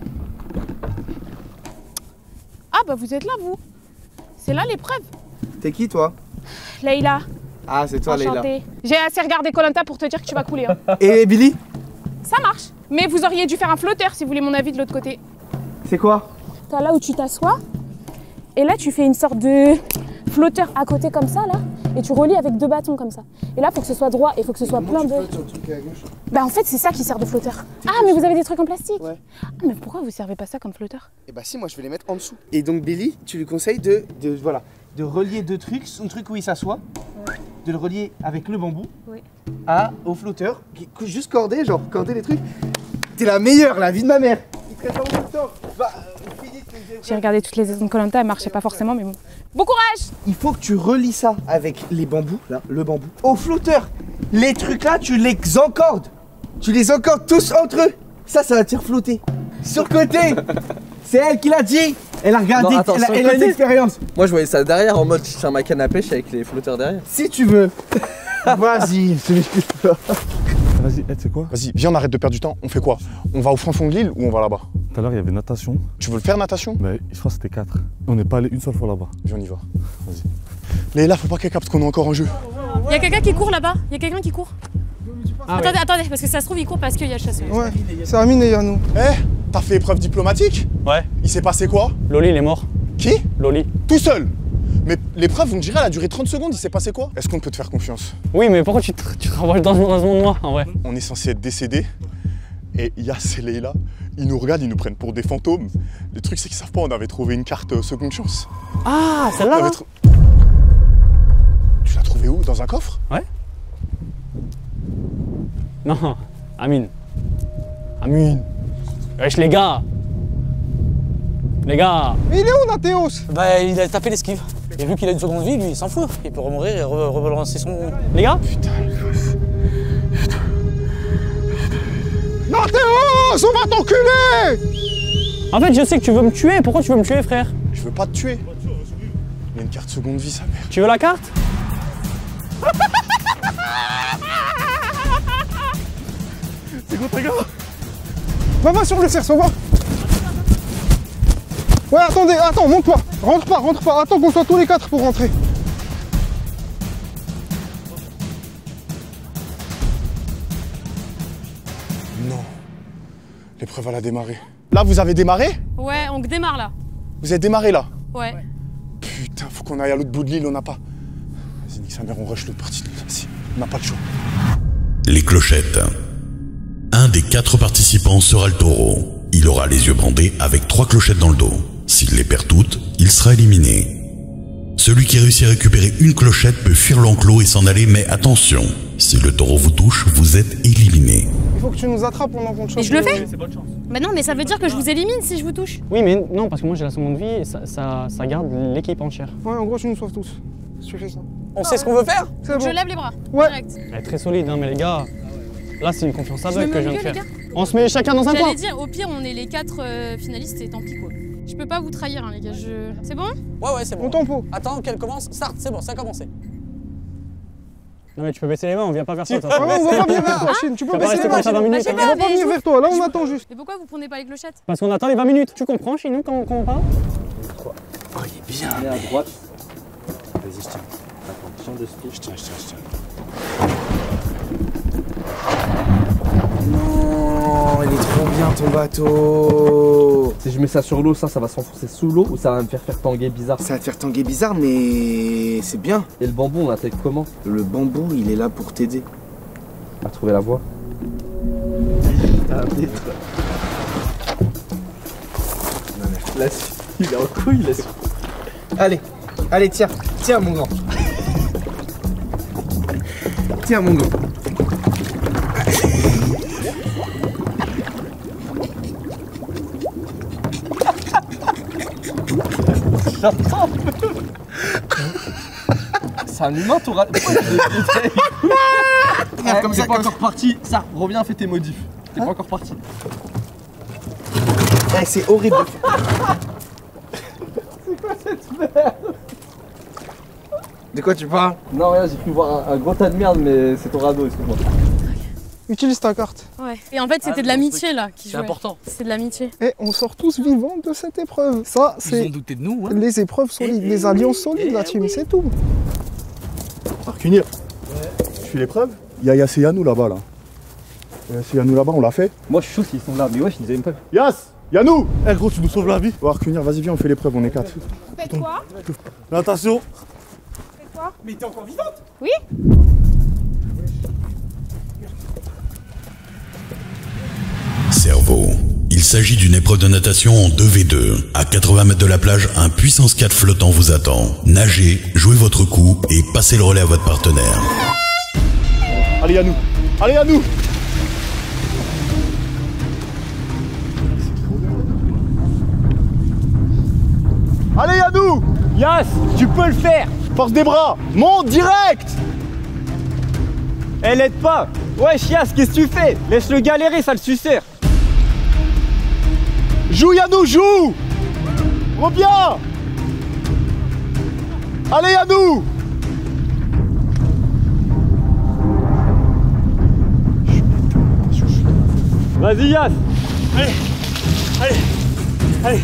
Ah bah vous êtes là vous. C'est là l'épreuve. T'es qui, toi? Leïla. Ah, c'est toi, Leïla. Enchantée. J'ai assez regardé Koh Lanta pour te dire que tu vas couler. Hein. Et Billy? Ça marche. Mais vous auriez dû faire un flotteur si vous voulez mon avis de l'autre côté. C'est quoi? T'as là où tu t'assois. Et là tu fais une sorte de flotteur à côté comme ça là. Et tu relis avec deux bâtons comme ça. Et là faut que ce soit droit et faut que ce soit plein de... Bah en fait c'est ça qui sert de flotteur. Ah mais vous avez des trucs en plastique? Ouais. Ah mais pourquoi vous servez pas ça comme flotteur? Et bah si, moi je vais les mettre en dessous. Et donc Billy, tu lui conseilles de, de voilà, de relier deux trucs, son truc où il s'assoit, de le relier avec le bambou Oui. à au flotteur, qui juste cordé, genre corder les trucs. T'es la meilleure, la vie de ma mère. Il te reste pas beaucoup de temps. Bah, euh, finis, J'ai regardé toutes les saisons de Koh Lanta, elles marchaient pas forcément mais bon. Bon courage! il faut que tu relis ça avec les bambous, là, le bambou, au flotteur. Les trucs là, tu les encordes. Tu les encordes tous entre eux. Ça, ça va te faire flotter. Sur le côté. C'est elle qui l'a dit. Elle a regardé, Non, attends, elle a, sur elle le a côté. l'expérience. Moi je voyais ça derrière en mode je tiens ma canne à pêche avec les flotteurs derrière. Si tu veux. Vas-y, je m'excuse pas. Vas-y, tu sais quoi? Vas-y, viens, on arrête de perdre du temps. On fait quoi? On va au fin fond de l'île ou on va là-bas? Tout à l'heure, il y avait natation. Tu veux le faire, natation? Mais je crois que c'était quatre. On n'est pas allé une seule fois là-bas. Viens, on y va. Vas-y. Léla, faut pas qu'elle capte qu'on est encore en jeu. Il y a quelqu'un qui court là-bas. Il y a quelqu'un qui court. Ah attendez, attendez, parce que ça se trouve, il court parce qu'il y a le chasseur. Ouais, c'est Amine et Yannou. Eh, t'as fait épreuve diplomatique? Ouais. Il s'est passé quoi? Loli, il est mort. Qui? Loli. Tout seul? Mais l'épreuve, vous me direz, elle a duré trente secondes, il s'est passé quoi? Est-ce qu'on peut te faire confiance? Oui, mais pourquoi tu te, tu te renvoies dans, dans ce monde noir en vrai? On est censé être décédé. Et Yass et Leïla, ils nous regardent, ils nous prennent pour des fantômes. Le truc, c'est qu'ils savent pas, on avait trouvé une carte euh, seconde chance. Ah, celle-là On là avait trou- Tu l'as trouvé où? Dans un coffre? Ouais. Non, Amine. Amine. Wesh les gars. Les gars. Mais il est où, Nathéos? Bah, il a tapé l'esquive. Et vu qu'il a une seconde vie, lui, il s'en fout. Il peut remourir et re- rebalancer son. Les gars? Putain, le gosse. Nathéos, on va t'enculer! En fait, je sais que tu veux me tuer. Pourquoi tu veux me tuer, frère? Je veux pas te tuer. Il y a une carte seconde vie, sa mère. Tu veux la carte? C'est quoi, ta gars? Va, va sur le cerceau, va. Ouais, attendez, attends, monte pas. Rentre pas, rentre pas. Attends qu'on soit tous les quatre pour rentrer. Non. L'épreuve, elle a démarré. Là, vous avez démarré? Ouais, on démarre là. Vous avez démarré là? Ouais. Putain, faut qu'on aille à l'autre bout de l'île, on n'a pas. Vas-y, nique sa mère, on rush l'autre partie. Vas-y, on n'a pas le choix. Les clochettes. Un des quatre participants sera le taureau. Il aura les yeux bandés avec trois clochettes dans le dos. S'il les perd toutes, il sera éliminé. Celui qui réussit à récupérer une clochette peut fuir l'enclos et s'en aller, mais attention, si le taureau vous touche, vous êtes éliminé. Il faut que tu nous attrapes pendant qu'on te chope. Et je le fais? C'est bonne chance. Bah non, mais ça veut dire que je vous élimine si je vous touche. Oui, mais non, parce que moi j'ai la seconde vie et ça, ça, ça garde l'équipe entière. Ouais, en gros, tu nous sauves tous. Si tu fais ça. On sait ce qu'on veut faire? C'est bon. Je lève les bras. Ouais. Direct. Elle est très solide, hein, mais les gars, là c'est une confiance Je aveugle me que je mets au viens de milieu, faire. les gars. On se met chacun dans un coin. J'allais dire, au pire, on est les quatre euh, finalistes et tant pis quoi. Je peux pas vous trahir, hein, les gars. Je... C'est bon? Ouais, ouais, c'est bon. On tempo. Attends qu'elle commence. Start, c'est bon, ça a commencé. Non mais tu peux baisser les mains, on vient pas vers toi. Ah ouais, on va pas venir vers toi, Chine. Tu peux Ça va baisser les rester comme ça mains. vingt minutes. On va pas venir vers toi, là on attend juste. Mais pourquoi vous prenez pas les clochettes? Parce qu'on attend les vingt minutes. Tu comprends chez nous quand, quand on parle? Oh, il est bien. Allez à droite. Vas-y, je tiens. Attends, change de speed. Je tiens, je tiens, je tiens. Non, il est trop bien ton bateau. Si je mets ça sur l'eau, ça, ça va s'enfoncer sous l'eau ou ça va me faire faire tanguer bizarre? Ça va te faire tanguer bizarre, mais c'est bien. Et le bambou, on attaque comment? Le bambou, il est là pour t'aider. À trouver la voie. Ah, là, il est en couille, là. Allez, allez, tiens, tiens mon grand. Tiens mon grand. C'est un humain, t'auras. Regarde comme ça, t'es pas comme encore parti. Ça, reviens, fais tes modifs. T'es pas encore parti. Eh, c'est horrible. C'est quoi cette merde? De quoi tu parles? Non, rien, j'ai cru voir un, un gros tas de merde, mais c'est ton radeau, excuse-moi. Utilise ta carte. Ouais. Et en fait, c'était Ah, de l'amitié là qui C'est jouait. important. C'est de l'amitié. Et on sort tous vivants de cette épreuve. Ça, Ils c'est ont douté de nous, hein. les épreuves solides, les alliances solides, la team, c'est tout. Arcunir, tu fais l'épreuve? Il y a Yass et Yanou là-bas, là. Yass et Yanou là-bas, on l'a fait? Moi, je suis chaud s'ils sont là, mais ouais, je disais même pas. Yass! Yanou! Eh gros, tu nous sauves la vie. Oh, Arcunir, vas-y, viens, on fait l'épreuve, on est quatre. Faites quoi? Natation. Faites quoi? Mais t'es encore vivante? Oui? Cerveau. Il s'agit d'une épreuve de natation en deux v deux. À quatre-vingts mètres de la plage, un puissance quatre flottant vous attend. Nagez, jouez votre coup et passez le relais à votre partenaire. Allez, Yanou! Allez, Yanou! Allez, Yanou! Yass, tu peux le faire. Force des bras! Monte direct! Elle aide pas. Ouais, Yass, qu'est-ce que tu fais? Laisse-le galérer, ça le sucère. Joue, Yanou, joue! Reviens! Allez, Yanou! Vas-y, Yass. Allez, allez, allez.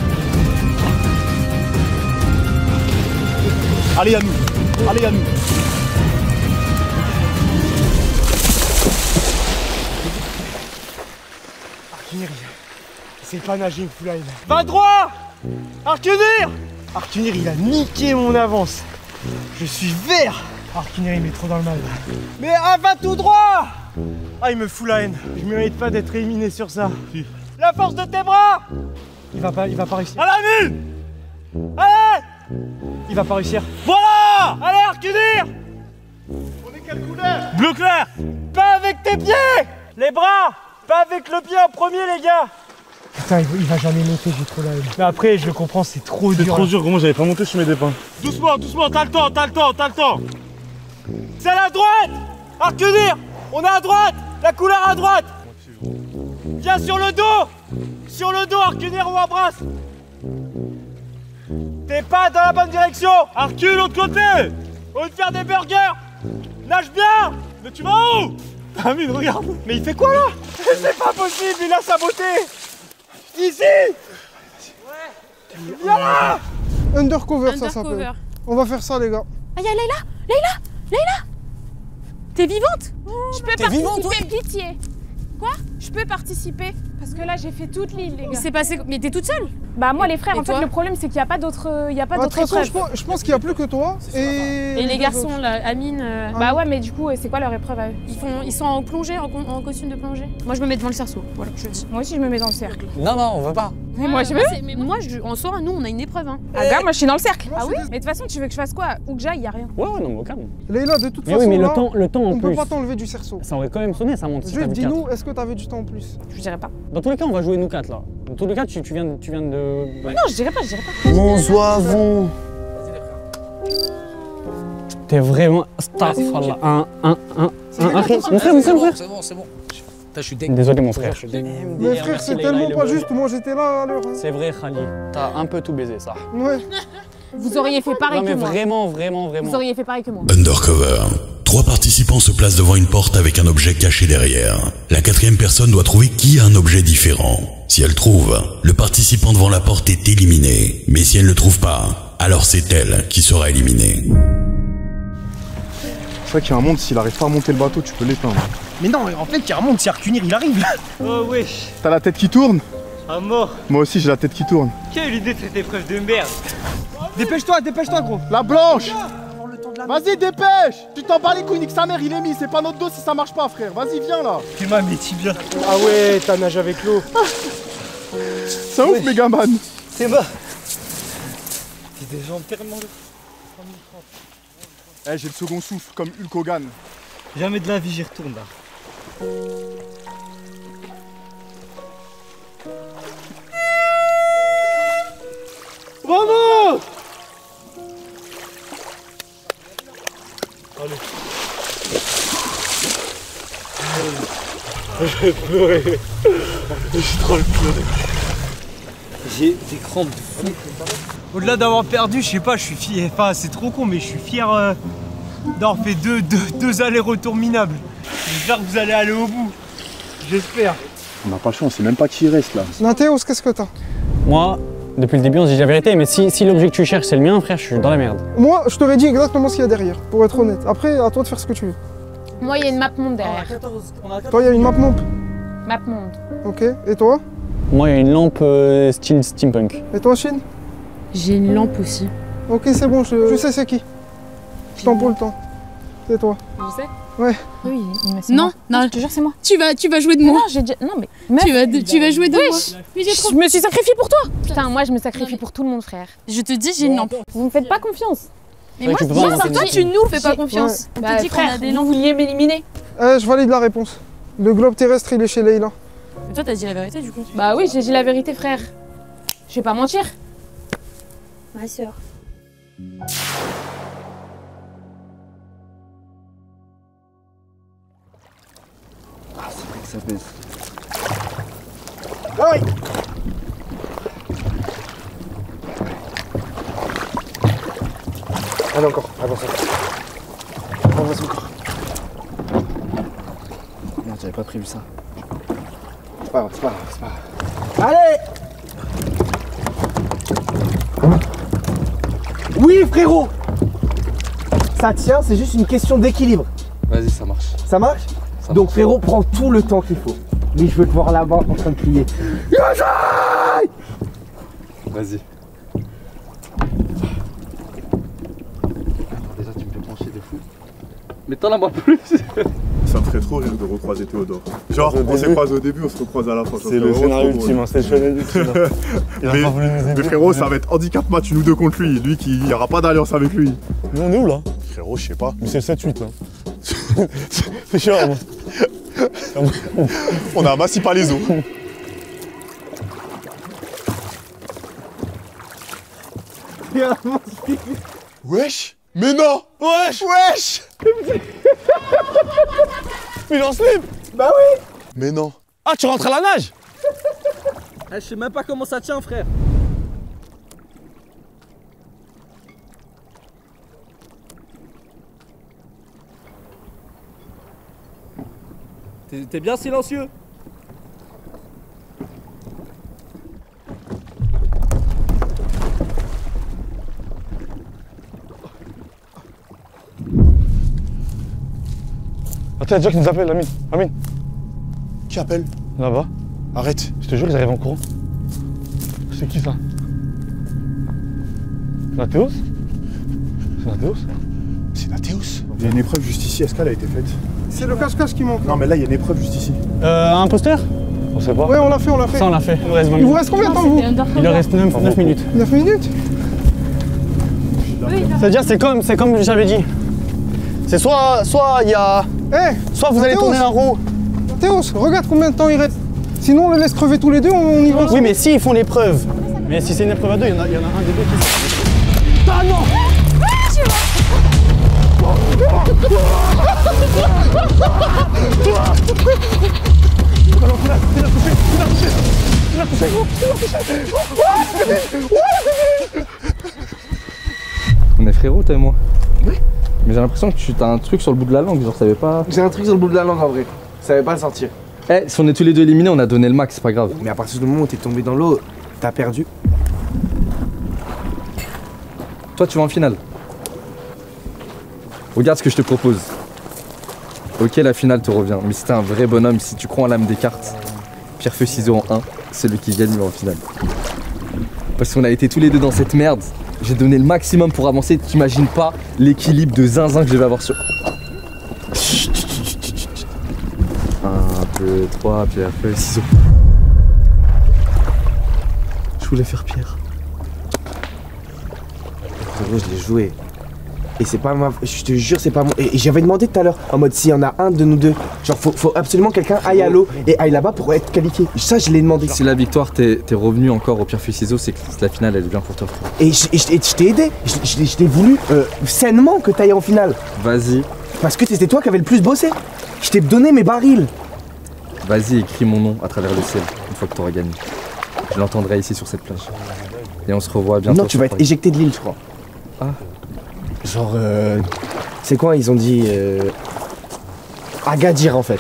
Allez, Yanou! Allez, Yanou! Arcunir, c'est pas nager, Foulaine. Va droit. Arcunir. Arcunir, il a niqué mon avance. Je suis vert. Arcunir, il met trop dans le mal. Mais ah, va tout droit. Ah, il me fout la haine. Je mérite pas d'être éliminé sur ça. La force de tes bras. Il va pas, il va pas réussir. À la nulle. Allez. Il va pas réussir. Voilà. Allez, Arcunir. On est quelle couleur? Bleu clair. Pas avec tes pieds. Les bras. Pas avec le pied en premier, les gars. Putain, il, il va jamais monter, j'ai trop la haine. Mais après, je le comprends, c'est trop C'est dur. trop là. dur, gros, moi j'avais pas monté sur mes dépens. Doucement, doucement, t'as le temps, t'as le temps, t'as le temps. C'est à la droite. Arcunir. On est à droite. La couleur à droite. Viens sur le dos. Sur le dos, Arcunir, on embrasse. T'es pas dans la bonne direction. Arcule, l'autre côté. On veut faire des burgers. Nage bien. Mais tu vas où? Amine, regarde. Mais il fait quoi là? C'est pas possible, il a saboté. Ici. Viens là. Undercover, ça Undercover. s'appelle. On va faire ça, les gars. Ah, y'a Leïla! Leïla! Leïla! T'es vivante? Je peux T'es vivante, participer, pitié. quoi? Je peux participer. Parce que là, j'ai fait toute l'île, les gars. Il s'est passé. Mais t'es toute seule? Bah, moi, les frères, Et en fait, toi le problème, c'est qu'il n'y a pas d'autres il y a pas Bah, de d'autres toute façon, je épreuves. pense, je pense qu'il n'y a plus que toi et... Et les garçons, là, Amine. euh, Bah, ouais, mais du coup, c'est quoi leur épreuve à eux? Ils, font, ils sont en plongée, en, en costume de plongée. Moi, je me mets devant le cerceau. Voilà, je dis. Moi aussi, je me mets dans le cercle. Non, non, on veut pas. Mais moi, je veux. Mais moi, je, en soi, nous, on a une épreuve. Hein. Ah, gars, moi, je suis dans le cercle. Moi, Ah oui? c'est- Mais de toute façon, tu veux que je fasse quoi? Où que j'aille, y a rien. Ouais, ouais, non, mais au calme. Leïla, de toute Mais façon, oui, mais le là, temps, le temps en on plus. peut pas t'enlever du cerceau. Ça aurait quand même sonné, ça monte si Juste t'avais quatre. dis-nous, est-ce que t'avais du temps en plus? Je dirais pas. Dans tous les cas, on va jouer nous quatre là. Dans tous les cas, tu, tu viens, de- tu viens de. Ouais. Non, je dirais pas, je dirais pas. Nous avons. T'es vraiment. Astaghfirullah. Un, un, un, un. un frère, mon frère, mon frère, mon frère. C'est bon, c'est bon. Putain, je suis deg. Désolé, mon frère. Mais frère, c'est tellement pas juste, moi j'étais là à l'heure. hein. C'est vrai, Khalid. T'as un peu tout baisé, ça. Ouais. Vous auriez fait pareil Non, mais que moi. vraiment, vraiment, vraiment. Vous auriez fait pareil que moi. Undercover. Trois participants se placent devant une porte avec un objet caché derrière. La quatrième personne doit trouver qui a un objet différent. Si elle trouve, le participant devant la porte est éliminé. Mais si elle ne trouve pas, alors c'est elle qui sera éliminée. C'est vrai qu'il y a un monde, s'il arrive pas à monter le bateau, tu peux l'éteindre. Mais non, en fait, il y a un monde, si Arcunir il arrive. Oh wesh, T'as la tête qui tourne? à mort. Moi aussi j'ai la tête qui tourne. Quelle idée de cette épreuve de merde. Dépêche-toi, dépêche-toi, gros. La blanche! Vas-y, dépêche! Tu t'en bats les couilles, nique sa mère, il est mis, c'est pas notre dos si ça marche pas, frère. Vas-y, viens là! Fais ma mes tibias. Ah ouais, t'as nagé avec l'eau. C'est ouf, Megaman! C'est bas. T'es des jambes tellement de. Eh, j'ai le second souffle, comme Hulk Hogan. Jamais de la vie, j'y retourne là. Vamos! Allez. Je vais pleurer. J'ai trop le pleurer. J'ai des crampes de fou. Au-delà d'avoir perdu, je sais pas, je suis fier. Enfin, c'est trop con, mais je suis fier euh, d'avoir fait deux, deux, deux allers-retours minables. J'espère que vous allez aller au bout. J'espère. On n'a pas le choix, on sait même pas qui reste là. Nathéos, qu'est-ce que t'as? Moi, depuis le début, on se dit la vérité, mais si, si l'objet que tu cherches c'est le mien, frère, je suis dans la merde. Moi, je t'aurais dit exactement ce qu'il y a derrière, pour être honnête. Après, à toi de faire ce que tu veux. Moi, il y a une map monde derrière. Toi, il y a une map monde. Map monde. Ok. Et toi? Moi, il y a une lampe euh, style steampunk. Et toi, Chine? J'ai une lampe aussi. Ok, c'est bon, je, je sais c'est qui. Je t'en pour le temps. C'est toi. Je sais? Ouais. Oui, mais c'est Non, moi. non, je te jure, c'est moi. Tu vas, tu vas jouer de moi. Non, j'ai déjà. Non, mais. Tu vas, tu vas jouer de moi. Wesh. Mais j'ai trop. Je me suis sacrifiée pour toi. Putain, moi, je me sacrifie pour tout le monde, frère. Je te dis, j'ai une lampe. Vous me faites pas confiance. Mais Ouais, moi, tu peux moi, pas ça, inventer toi, une tu nous fais pas J'ai- confiance. On Bah, te dit qu'on frère, a des vous lampes. vouliez m'éliminer. Eh, je valide la réponse. Le globe terrestre, il est chez Leïla. Mais toi, t'as dit la vérité du coup. Bah oui, j'ai dit la vérité, frère. Je vais pas mentir. Ma soeur. Ah, c'est vrai que ça baisse. Aïe! Allez, encore, avance encore. Avance encore. Merde, j'avais pas prévu ça. C'est pas grave, c'est pas grave, c'est pas grave. Allez! Oui, frérot! Ça tient, c'est juste une question d'équilibre. Vas-y, ça marche. Ça marche? Ça Donc, frérot, prends tout le temps qu'il faut. Mais je veux te voir là-bas en train de crier. Vas-y. Déjà, tu me fais pencher de fou. Mais t'en as moi plus. Ça me ferait trop rire de recroiser Théodore. Genre, on s'est croisé au début, on se recroise à la fin. C'est le scénario ultime, hein, c'est le scénario ultime. hein. Il a Mais, pas voulu nous aider. mais frérot, ça va être handicap match, nous deux contre lui. Lui, qui, il n'y aura pas d'alliance avec lui. Nous, on est où là? Frérot, je sais pas. Mais c'est le sept huit là. C'est chiant. Moi. On a amassé pas les os. Wesh! Mais non! Wesh! Wesh! Mais il est en slip! Bah oui! Mais non! Ah, tu rentres à la nage? Eh, je sais même pas comment ça tient, frère. T'es t'es bien silencieux. Attends, il y a Jack qui nous appelle, Amine. Amine. Qui appelle? Là-bas. Arrête. Je te jure, ils arrivent en courant. C'est qui ça? C'est Nathéos? C'est Nathéos? C'est Nathéos. Il y a une épreuve juste ici, est-ce qu'elle a été faite? C'est le cache-cache qui manque. Non mais là il y a une épreuve juste ici. Euh, un imposteur? On sait pas. Ouais, on l'a fait, on l'a fait. Ça, on l'a fait. Il nous reste vingt Il vous minutes. reste combien de temps, vous? Il en reste neuf minutes. neuf minutes? C'est-à-dire, c'est comme, c'est comme j'avais dit. C'est soit, soit il y a, Eh, soit vous allez Mathéos. tourner un roue. Théos, regarde combien de temps il reste. Sinon, on les laisse crever tous les deux, on y va. Oui, mais s'ils font l'épreuve. Mais si c'est une épreuve à deux, il y en a, il y en a un des deux qui se... Ah non! On est frérots, toi et moi. Oui. Mais j'ai l'impression que tu as un truc sur le bout de la langue, genre ça savais pas. J'ai un truc sur le bout de la langue en vrai. Je savais pas le sortir. Eh, si on est tous les deux éliminés, on a donné le max, c'est pas grave. Mais à partir du moment où t'es tombé dans l'eau, t'as perdu. Toi, tu vas en finale. Regarde ce que je te propose. Ok, la finale te revient, mais si t'es un vrai bonhomme, si tu crois en l'âme des cartes, pierre, feu, ciseaux en un, celui qui gagne va en finale. Parce qu'on a été tous les deux dans cette merde. J'ai donné le maximum pour avancer. T'imagines pas l'équilibre de zinzin que je vais avoir sur... un, deux, trois, pierre, feu, ciseaux. Je voulais faire pierre. Frérot, je l'ai joué. Et c'est pas moi, je te jure, c'est pas moi. Et j'avais demandé tout à l'heure, en mode s'il y en a un de nous deux, genre faut, faut absolument quelqu'un aille à l'eau et aille là-bas pour être qualifié. Ça, je l'ai demandé. Si la victoire t'es revenu encore au pierre, feu, ciseaux, c'est que la finale elle est bien pour toi. Et je, et je, et je t'ai aidé, je, je, je t'ai voulu euh, sainement que t'ailles en finale. Vas-y. Parce que c'était toi qui avais le plus bossé. Je t'ai donné mes barils. Vas-y, écris mon nom à travers le ciel une fois que t'auras gagné. Je l'entendrai ici sur cette plage. Et on se revoit bientôt. Non, tu vas être éjecté de l'île, je crois. Ah. Genre, euh, c'est quoi, ils ont dit euh, Agadir en fait.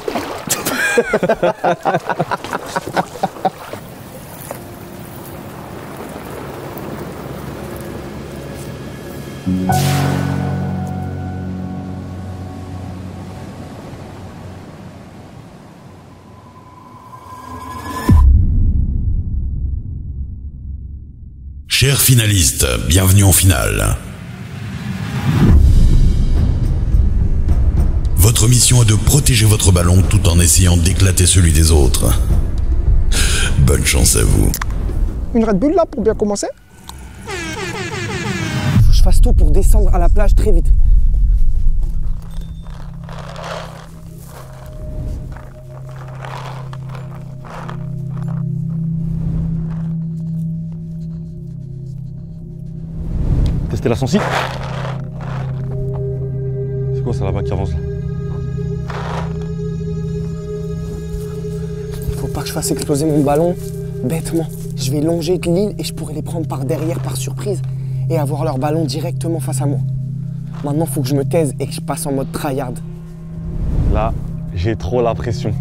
Chers finalistes, bienvenue en finale. Votre mission est de protéger votre ballon tout en essayant d'éclater celui des autres. Bonne chance à vous. Une Red Bull là pour bien commencer. Faut que je fasse tout pour descendre à la plage très vite. Tester la sensi. C'est quoi ça là-bas qui avance là? Faut pas que je fasse exploser mon ballon bêtement. Je vais longer de l'île et je pourrais les prendre par derrière par surprise et avoir leur ballon directement face à moi. Maintenant, faut que je me taise et que je passe en mode tryhard. Là, j'ai trop la pression.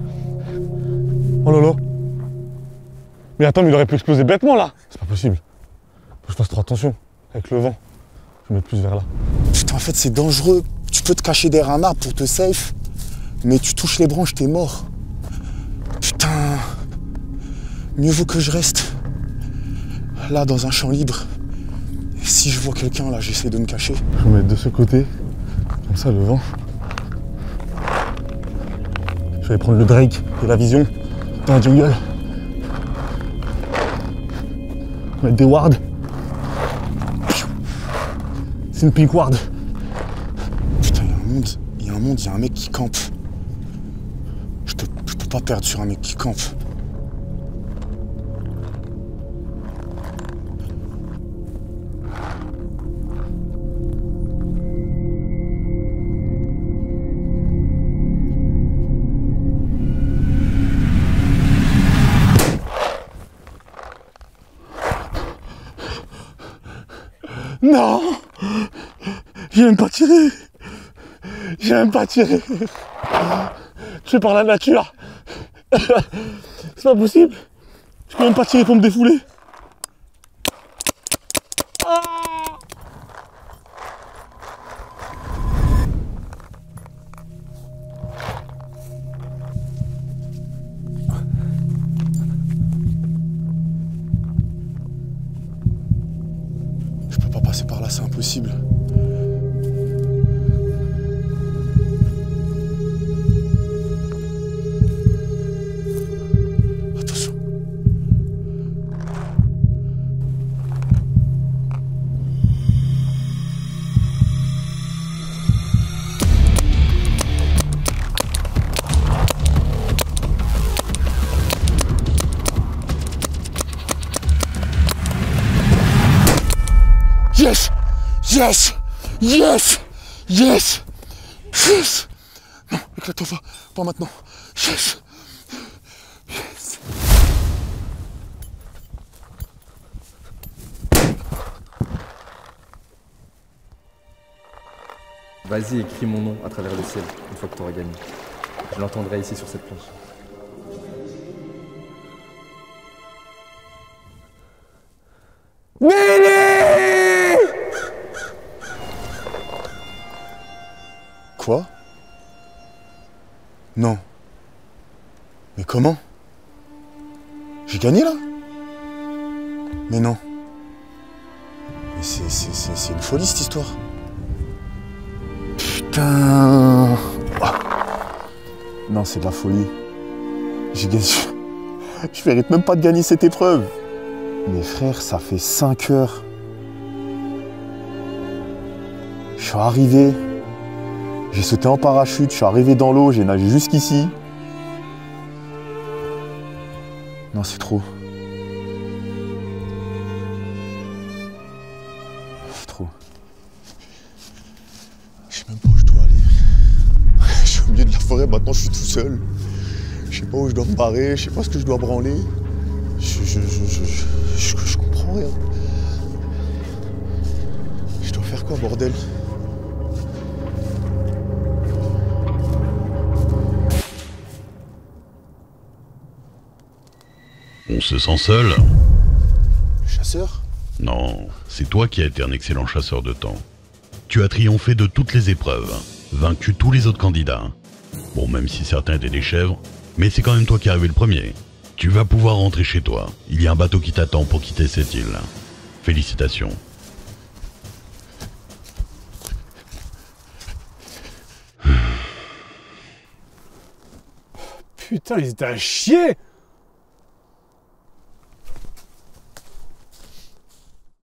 Oh là là. Mais attends, mais il aurait pu exploser bêtement là. C'est pas possible. Faut que je fasse trop attention. Avec le vent. Je vais mettre plus vers là. Putain, en fait, c'est dangereux. Tu peux te cacher derrière un arbre pour te safe, mais tu touches les branches, t'es mort. Putain. Mieux vaut que je reste là, dans un champ libre. Et si je vois quelqu'un, là, j'essaie de me cacher. Je vais me mettre de ce côté. Comme ça, le vent. Je vais prendre le Drake et la vision dans la jungle. Mettre des wards. C'est une pink ward. Putain, il y a un monde, il y a un monde, il y a un mec qui campe. Je peux, je peux pas perdre sur un mec qui campe. Non! J'ai même pas tiré! J'ai même pas tiré! Tué par la nature! C'est pas possible! Je peux même pas tirer pour me défouler! passer par là, c'est impossible. Attention. Yes! Yes! Yes! Yes! Yes! Non, éclate-toi pas, pas maintenant. Yes! Yes! Vas-y, écris mon nom à travers le ciel, une fois que tu auras gagné. Je l'entendrai ici sur cette planche. Billy! Quoi? Non. Mais comment? J'ai gagné là? Mais non. Mais c'est, c'est, c'est, c'est une folie cette histoire. Putain. Ah. Non, c'est de la folie. J'ai gagné. Je mérite même pas de gagner cette épreuve. Mais frère, ça fait cinq heures. Je suis arrivé. J'ai sauté en parachute, je suis arrivé dans l'eau, j'ai nagé jusqu'ici. Non, c'est trop. C'est trop. Je sais même pas où je dois aller. Je suis au milieu de la forêt, maintenant je suis tout seul. Je sais pas où je dois me barrer, je sais pas ce que je dois branler. Je, je, je, je, je, je, je comprends rien. Je dois faire quoi, bordel? On se sent seul? Le chasseur? Non, c'est toi qui as été un excellent chasseur de temps. Tu as triomphé de toutes les épreuves, vaincu tous les autres candidats. Bon, même si certains étaient des chèvres, mais c'est quand même toi qui es arrivé le premier. Tu vas pouvoir rentrer chez toi. Il y a un bateau qui t'attend pour quitter cette île. Félicitations. Putain, ils étaient à chier!